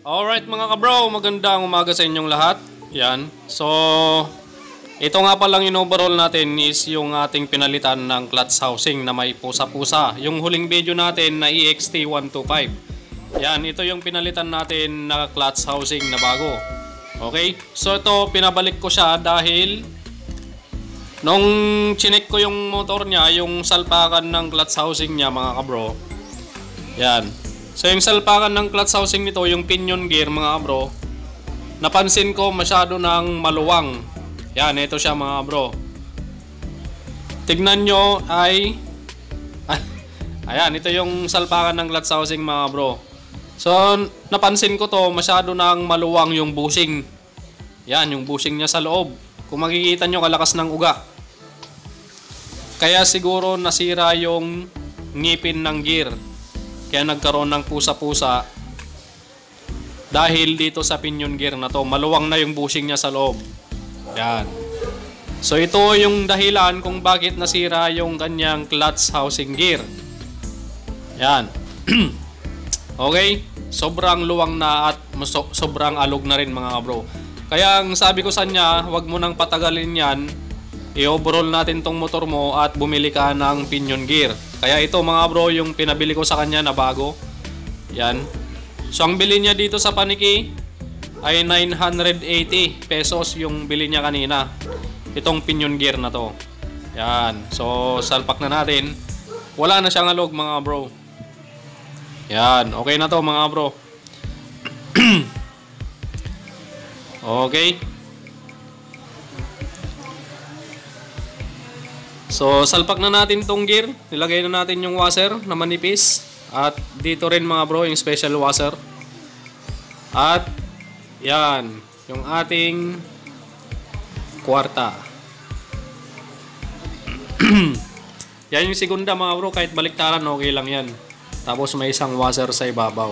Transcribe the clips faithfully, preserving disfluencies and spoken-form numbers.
Alright mga kabro, magandang umaga sa inyong lahat. Yan. So, ito nga palang yung overall natin is yung ating pinalitan ng clutch housing na may pusa-pusa. Yung huling video natin na E X T one twenty-five. Yan, ito yung pinalitan natin na clutch housing na bago. Okay? So, ito pinabalik ko siya dahil nung chinek ko yung motor niya, yung salpakan ng clutch housing niya mga kabro. Yan. So yung salpakan ng clutch housing nito, yung pinion gear mga bro, napansin ko masyado ng maluwang. Yan, ito siya mga bro. Tignan nyo ay ayan, ito yung salpakan ng clutch housing mga bro. So napansin ko to, masyado ng maluwang yung bushing. Yan, yung bushing niya sa loob. Kung makikita nyo, kalakas ng uga. Kaya siguro nasira yung ngipin ng gear. Kaya nagkaroon ng pusa-pusa dahil dito sa pinion gear na to. Maluwang na yung bushing niya sa loob. Yan. So ito yung dahilan kung bakit nasira yung kanyang clutch housing gear. Yan. Okay. Sobrang luwang na at sobrang alog na rin mga bro. Kaya ang sabi ko sa kanya, wag mo nang patagalin yan. I-overhaul natin tong motor mo at bumili ka ng pinion gear. Kaya ito mga bro yung pinabili ko sa kanya na bago. Yan. So ang bili niya dito sa Paniki ay nine hundred eighty pesos yung bili niya kanina. Itong pinion gear na to. Yan. So salpak na natin. Wala na siyang alog mga bro. Yan. Okay na to mga bro. Okay. So, salpak na natin tong gear. Nilagay na natin yung washer na manipis. At dito rin mga bro, yung special washer. At, yan. Yung ating kwarta. Yan yung segunda mga bro. Kahit baliktaran, okay lang yan. Tapos may isang washer sa ibabaw.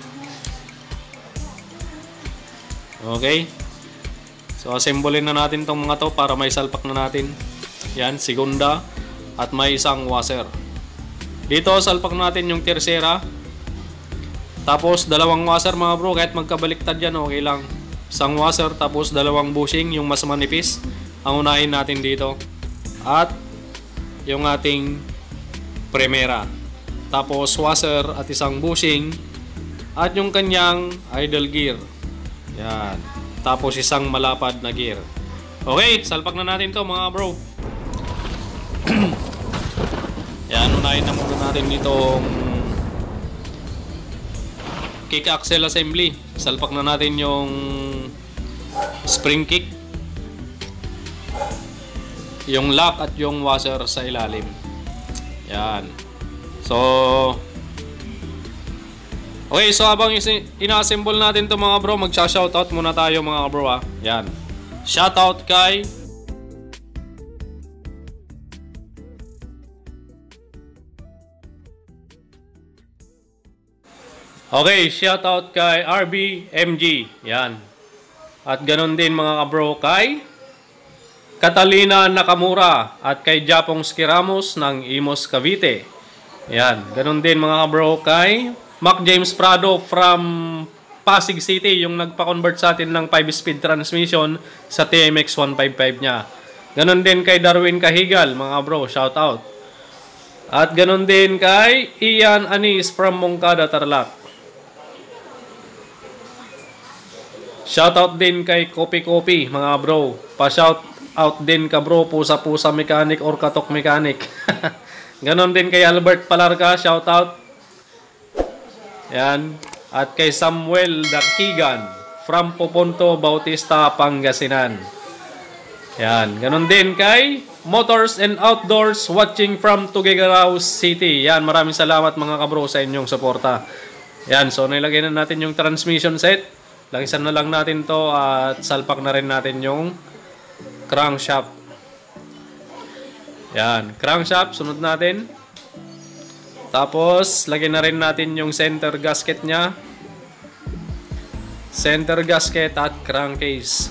Okay. So, assemblein na natin tong mga to para may salpak na natin. Yan, segunda at may isang washer. Dito salpak natin yung tersera. Tapos dalawang washer mga bro, kahit magkabaliktad yan okay lang. Isang washer tapos dalawang bushing, yung mas manipis ang unahin natin dito. At yung ating primera. Tapos washer at isang bushing at yung kanyang idle gear. Yan. Tapos isang malapad na gear. Okay, salpak na natin to mga bro. Yan, unahin na muna natin itong kick axle assembly. Salpak na natin yung spring kick, yung lock at yung washer sa ilalim. Yan. So okay, so habang ina-assemble natin to mga bro, magsha-shoutout muna tayo mga bro ha. Yan. Shoutout kay Okay, shoutout kay R B M G. Yan. At ganun din mga kabro kay Catalina Nakamura at kay Japong Skiramos ng Imos Cavite. Yan. Ganun din mga kabro kay Mac James Prado from Pasig City, yung nagpa-convert sa atin ng five speed transmission sa T M X one fifty-five niya. Ganun din kay Darwin Kahigal mga bro, shoutout. At ganun din kay Ian Anis from Mongkada, Tarlac. Shoutout din kay Kopi Kopi mga bro. Pa-shoutout din ka bro, pusa-pusa mechanic or katok mechanic. Ganon din kay Albert Palarca, shoutout. Yan. At kay Samuel Dakigan from Poponto, Bautista, Pangasinan. Yan. Ganon din kay Motors and Outdoors watching from Tuguegarao City. Yan. Maraming salamat mga kabro sa inyong suporta. Yan. So nilagay na natin yung transmission set. Langisan na lang natin to at salpak na rin natin yung crankshaft. Yan, crankshaft, sunod natin. Tapos, lagyan na rin natin yung center gasket nya. Center gasket at crankcase.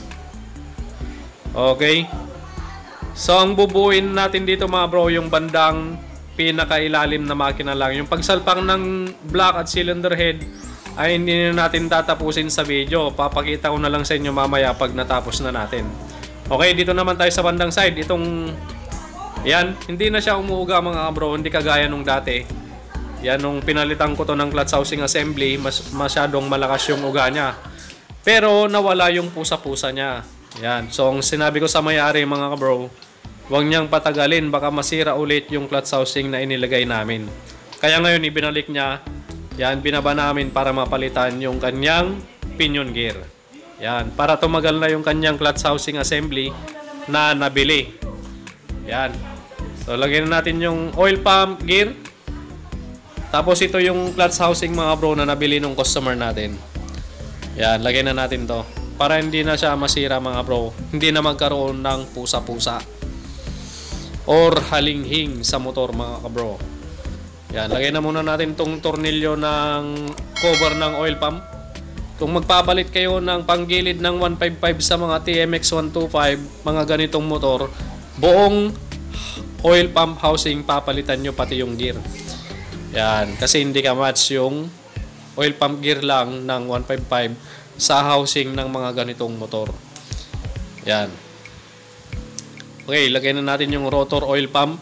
Okay. So, ang bubuin natin dito mga bro, yung bandang pinakailalim na makina lang. Yung pagsalpak ng block at cylinder head, ay hindi na natin tatapusin sa video. Papakita ko na lang sa inyo mamaya pag natapos na natin. Okay, dito naman tayo sa bandang side. Itong, yan, hindi na siya umuuga mga bro. Hindi kagaya nung dati. Yan, nung pinalitan ko to ng clutch housing assembly, mas, masyadong malakas yung uga niya. Pero nawala yung pusa-pusa niya. Yan, so ang sinabi ko sa may-ari mga bro, huwag niyang patagalin, baka masira ulit yung clutch housing na inilagay namin. Kaya ngayon ibinalik niya, yan, binaba namin para mapalitan yung kanyang pinion gear. Yan, para tumagal na yung kanyang clutch housing assembly na nabili. Yan. So lagyan na natin yung oil pump gear. Tapos ito yung clutch housing mga bro na nabili ng customer natin. Yan, lagyan na natin to para hindi na siya masira mga bro. Hindi na magkaroon ng pusa-pusa or halinghing sa motor mga kabro. Yan, lagay na muna natin tong tornilyo ng cover ng oil pump. Kung magpapalit kayo ng panggilid ng one fifty-five sa mga T M X one twenty-five, mga ganitong motor, buong oil pump housing papalitan nyo pati yung gear. Yan, kasi hindi ka match yung oil pump gear lang ng one fifty-five sa housing ng mga ganitong motor. Yan. Okay, lagay na natin yung rotor oil pump.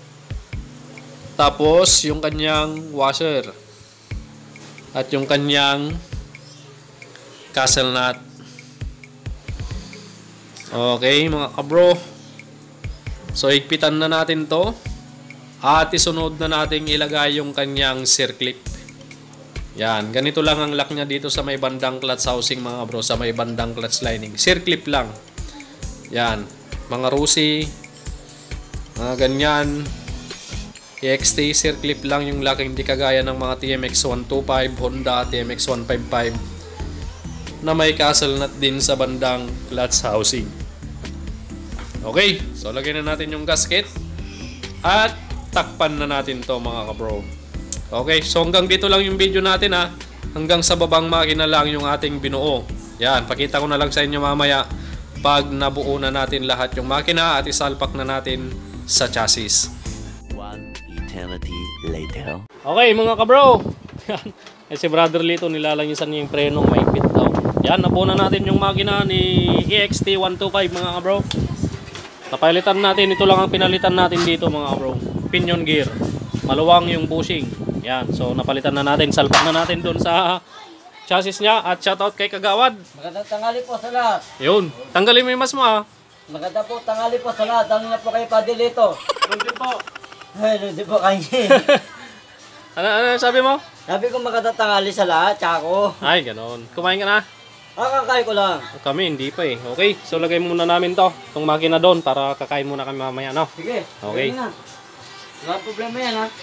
Tapos, yung kanyang washer. At yung kanyang castle nut. Okay, mga kabro. So, higpitan na natin to. At isunod na natin ilagay yung kanyang circlip. Yan, ganito lang ang lock niya dito sa may bandang clutch housing mga bro. Sa may bandang clutch lining. Circlip lang. Yan. Mga Rusi, mga ganyan, E X T, circlip lang yung lock, hindi kagaya ng mga T M X one twenty-five, Honda, T M X one fifty-five na may castle nut din sa bandang clutch housing. Okay, so lagyan na natin yung gasket at takpan na natin to mga kabro. Okay, so hanggang dito lang yung video natin ha. Hanggang sa babang makina lang yung ating binuo. Yan, pakita ko na lang sa inyo mamaya pag nabuo na natin lahat yung makina at isalpak na natin sa chassis. One eternity later. Okay mga kabro. Eh, si Brother Lito nilalangisan niya yung prenong maipit daw. Yan, nabuo na natin yung makina ni E X T one twenty-five mga kabro. Napalitan natin, ito lang ang pinalitan natin dito mga kabro. Pinion gear. Maluwang yung bushing. Yan, so napalitan na natin, salpak na natin doon sa chassis niya at shoutout kay Kagawad. Magandang tanghali po sa lahat. Yun, tanggalin mo yung mas mo ha. Maganda po tanghali po sa lahat. Dami na po kayo padilito. Hindi po. Ay, hindi po kayo. Ano, ano sabi mo? Sabi ko magandang tanghali sa lahat, tsako. Ay, ganon. Kumain ka na? Ah, kakay ko lang. Kami, hindi pa eh. Okay, so lagay muna namin to. Itong makina doon para kakain muna kami mamaya, no? Sige. Okay. sige na. Wala problema yan, ha?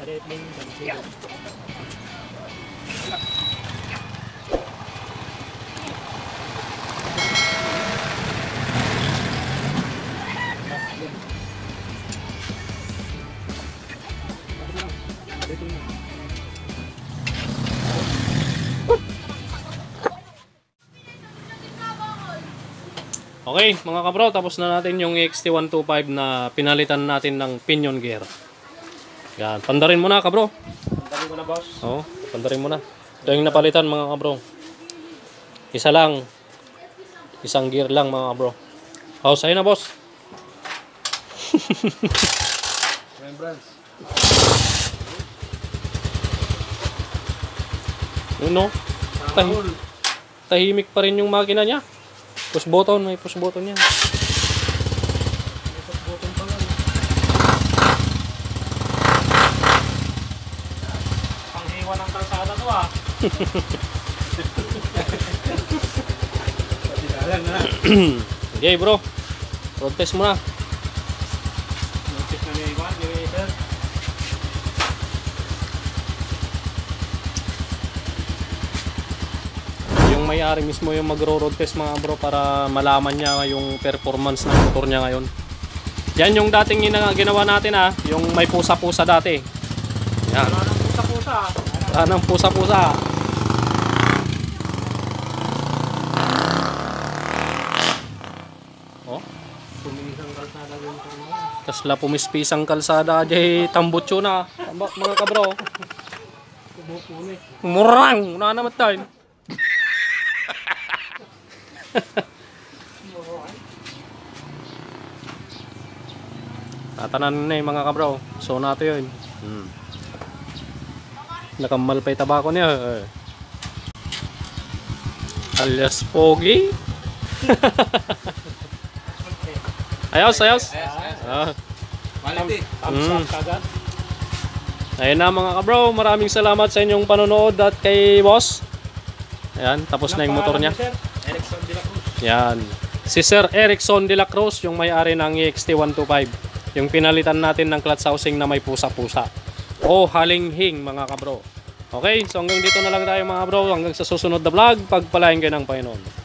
Okay, mga kabro, tapos na natin yung E X T one twenty-five na pinalitan natin ng pinion gear. Yan, pandarin mo na, kabro. Pandarin ko na, boss. Oo, pandarin mo na. Ito yung napalitan, mga kabro. Isa lang. Isang gear lang, mga kabro. Oh, sa'yo na, boss. Rembrandts. Yun, no? Tahi tahimik pa rin yung makina niya. Push button, may push button yan. Push button pa lang. Panghiwa ng kalsada to ah. Okay bro, road test mo na. Road test na may iwan, may sir. Yung may-ari mismo yung magro-road test mga bro para malaman niya yung performance ng motor niya ngayon. Yan yung dating ginawa natin ah, yung may pusa-pusa dati. Yan. Wala nang pusa-pusa. Wala nang pusa-pusa. Oh, pumisang kalsada yung Kasla pumispisang kalsada, jay tambutso na. Tambak mga kabro. Murang! Una naman tayo. Tatanan na eh mga kabro. So nato yun. Hmm. Nakamal pa yung tabako niya. Eh. Alias Pogi. Ayos, ayos. Ah. Mm. Ayun na mga kabro. Maraming salamat sa inyong panonood at kay boss. Ayan, tapos na yung motor niya. Yan. Si Sir Erickson de la Cruz, yung may-ari ng E X T one twenty-five. Yung pinalitan natin ng clutch housing na may pusa-pusa. O halinghing mga kabro. Okay, so hanggang dito na lang tayo mga bro. Hanggang sa susunod na vlog, pagpalain kayo ng Panginoon.